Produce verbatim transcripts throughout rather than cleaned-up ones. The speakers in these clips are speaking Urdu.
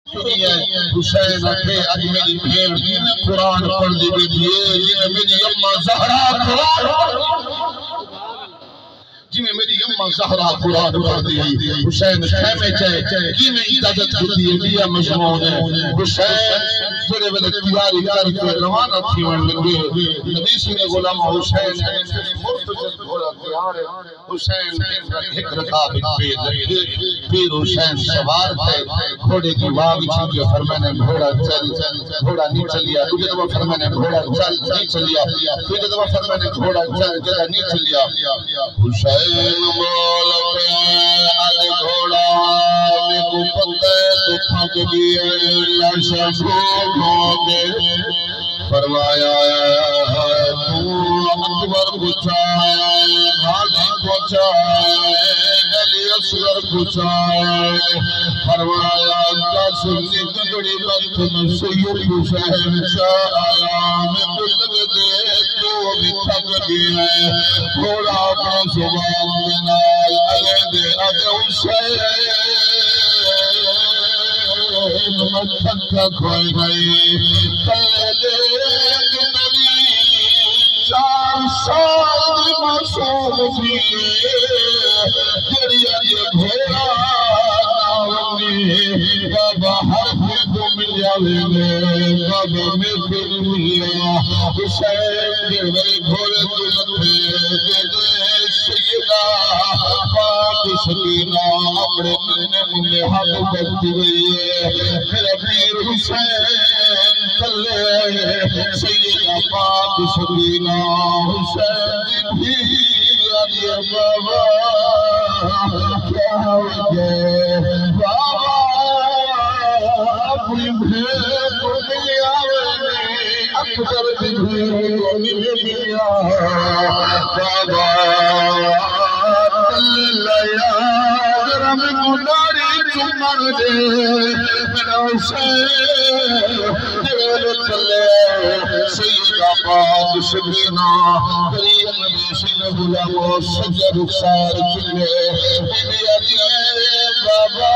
حسین اٹھے اج میری بھیڑ قرآن پڑھ دی بیٹھی ہے جی میں میری اماں زہرا جی میں میری اماں زہرا قرآن پڑھ دی حسین خیمے چاہے کی میں اجازت ہوتی ہے لیا مجموعون ہے حسین تھوڑے ویلے تیاری کر کے روانہ تھی من لگے نبی سنے غلام حسین مرتجد گھوڑا تیار ہے حسین ایک رکاب پیر رکھے پیر حسین سوار تھے گھوڑے کی واگ چھنکے فرمانے گھوڑا چل گھوڑا نہیں چلیا تجھے دبا فرمانے گھوڑا چل نہیں چلیا تجھے دبا فرمانے گھوڑا چل جدہ نہیں چلیا حسین مولا پہ آل گھوڑا میں کو پتہ تو پھنک دیئے لاشا بھوکوں کے فرمایا تو اکبر بچائے غازی بچائے علی اصغر بچائے فرمایا قاسم نے گدڑی بنت میں سید حسین شاہ آیا میں کل لگے دے تو بھی تھک گیا ہے گھوڑا اپنا زبان میں نال علی دے اب حسین متھک کھوئے گئی تلے دے گدڑی چار سال معصوم تھی جڑی اج گھوڑا ناونی بابا حرف کو مل جاوے میں بابا میں پھر ملیا حسین دے وے گھوڑے تو لکھے دے دے سیدہ پاک سکینہ اپنے منے منے ہاتھ کرتی گئی ہے میرا پیر حسین تلے سیدہ پاک سکینہ حسین بھی علی بابا کیا ہوگے بابا اپنی بھیڑ کو ملیا اکبر کی بھیڑ کو ملیا بابا تلیا گرم گناری چمر دے میرا حسین دیل تلے سیدہ پاک سکینہ کریم نبی سین غلام و سجر رخسار چلے بی علی بابا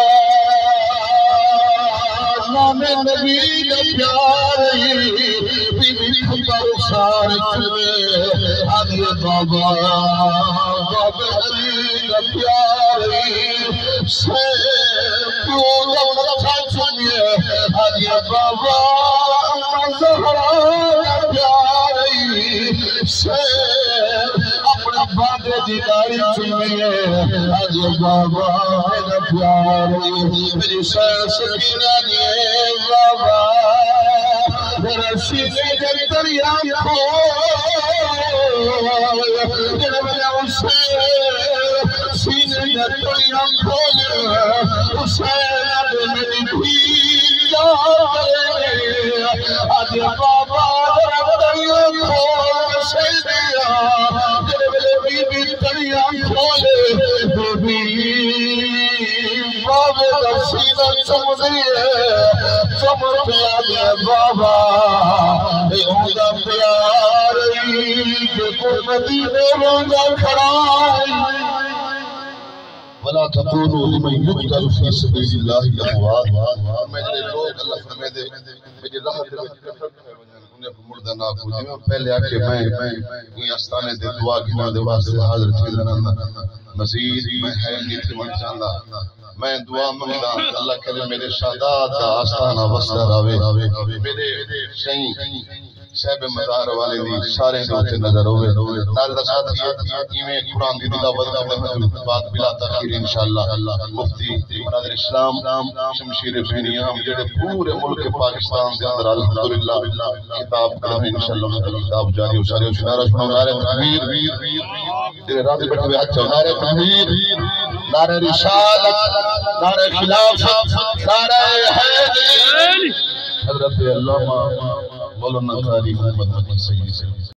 نام نبی دا پیاری بی بی خبر رخسار چلے علی بابا بابا علی دا پیاری سے کیوں لمرکھا چلے علی بابا اماں زہرا پیاری سے اپنا بابے دی داڑھی چلے آج بابا میرا پیاری میری سیر سکینہ دیئے بابا میرا سینے جن دریا کھول میرا میرا حسین سینے جن دریا کھول حسین اب میری بھیل جائے آج بابا میرا دریا کھول سیدیا میرے بی بی دریا کھولے بی بی بابے دا سینہ چم دیئے چمر پیا دے بابا اے ہوگا پیاری کہ کو مدینے روزہ کھڑائی وَلَا تَقُولُوا لِمَنْ يُقْتَلُ فِي سَبِيلِ اللَّهِ أَمْوَاتٌ میں جڑے لوگ اللہ فرمائے دے میری راہ دے انہیں کو مردہ نہ کو جی میں پہلے آکے میں کوئی آستانے دے دعا گنا دے واسطے حاضر تھی لنا مزید میں ہے نیتی من چاندہ میں دعا منگا اللہ کرے میرے شادات کا آستانہ وسطہ راوے میرے شہین صاحب مزار والے دی سارے دوتے نظر ہوئے ناظرہ ساتھی ایمیں قرآن دی تلاوت کرنے بعد بلا تاخیر انشاءاللہ مفتی مناظر اسلام شمشیر بینیام جڑے پورے ملک پاکستان دے اندر الحمدللہ کتاب کرنے انشاءاللہ کتاب جاری ہو سارے نعرہ سنو نعرہ تکبیر تیرے راضی بیٹھے ہوئے اچھا نعرہ تکبیر نعرہ رسالت نعرہ خلافت نعرہ حیدر حضرت علامہ مولانا قاری محمد مدنی سید